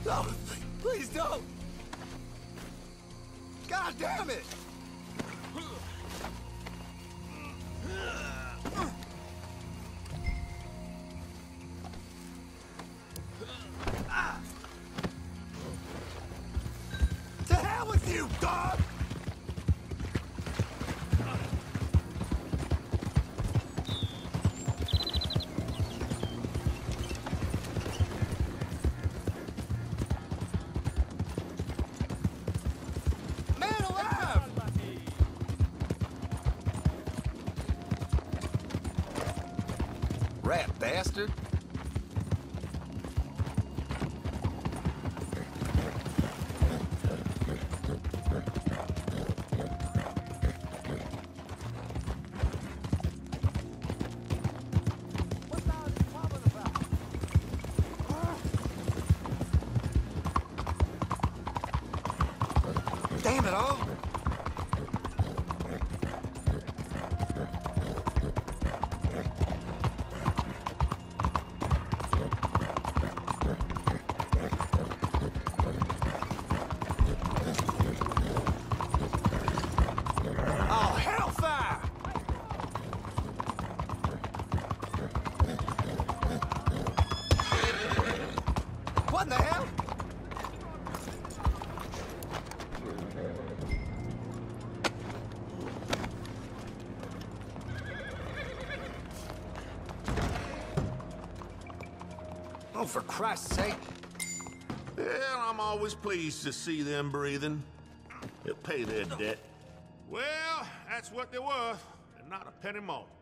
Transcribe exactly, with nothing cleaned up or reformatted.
No, please don't! God damn it! To hell with you, dog! Man alive! Rat bastard! Damn it all! Oh, hellfire! What in the hell? Oh, for Christ's sake. Well, I'm always pleased to see them breathing. They'll pay their debt. Well, that's what they're worth, and not a penny more.